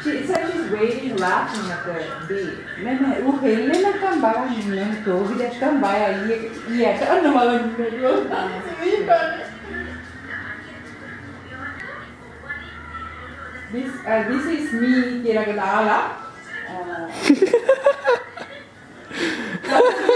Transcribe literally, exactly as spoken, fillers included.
She said she's waiting, laughing at the bee. Nè nè, u hele na kan bara ni nè to vi det kan bara i i at ano malang naglo. This uh, this is me kira kadala. Uh,